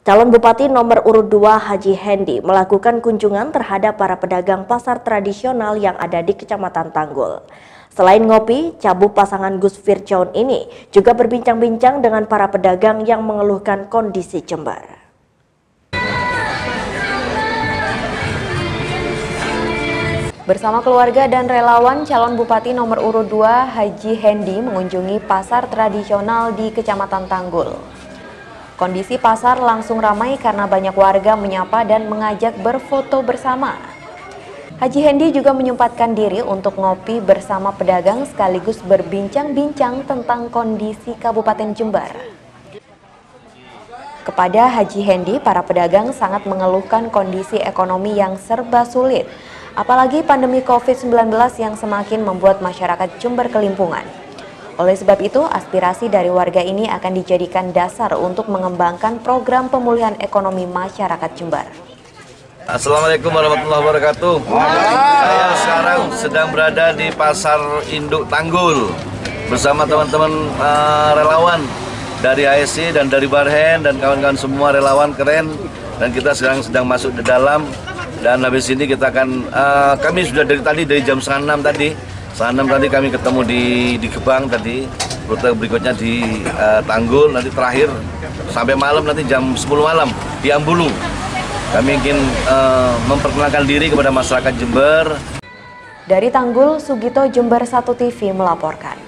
Calon Bupati nomor urut 2 Haji Hendy melakukan kunjungan terhadap para pedagang pasar tradisional yang ada di Kecamatan Tanggul. Selain ngopi, cabu pasangan Gus Fircaun ini juga berbincang-bincang dengan para pedagang yang mengeluhkan kondisi Jember. Bersama keluarga dan relawan, calon Bupati nomor urut 2 Haji Hendy mengunjungi pasar tradisional di Kecamatan Tanggul. Kondisi pasar langsung ramai karena banyak warga menyapa dan mengajak berfoto bersama. Haji Hendy juga menyempatkan diri untuk ngopi bersama pedagang sekaligus berbincang-bincang tentang kondisi Kabupaten Jember. Kepada Haji Hendy, para pedagang sangat mengeluhkan kondisi ekonomi yang serba sulit. Apalagi pandemi COVID-19 yang semakin membuat masyarakat Jember kelimpungan. Oleh sebab itu, aspirasi dari warga ini akan dijadikan dasar untuk mengembangkan program pemulihan ekonomi masyarakat Jember. Assalamualaikum warahmatullahi wabarakatuh. Saya sekarang sedang berada di Pasar Induk Tanggul bersama teman-teman relawan dari ASC dan dari Barhen dan kawan-kawan semua relawan keren, dan kita sekarang sedang masuk di dalam. Dan habis ini kita akan, kami sudah dari jam 5:30 tadi. 5:30 tadi kami ketemu di Gebang tadi. Rute berikutnya di Tanggul, nanti terakhir sampai malam nanti jam 10 malam di Ambulu. Kami ingin memperkenalkan diri kepada masyarakat Jember. Dari Tanggul, Sugito Jember 1 TV melaporkan.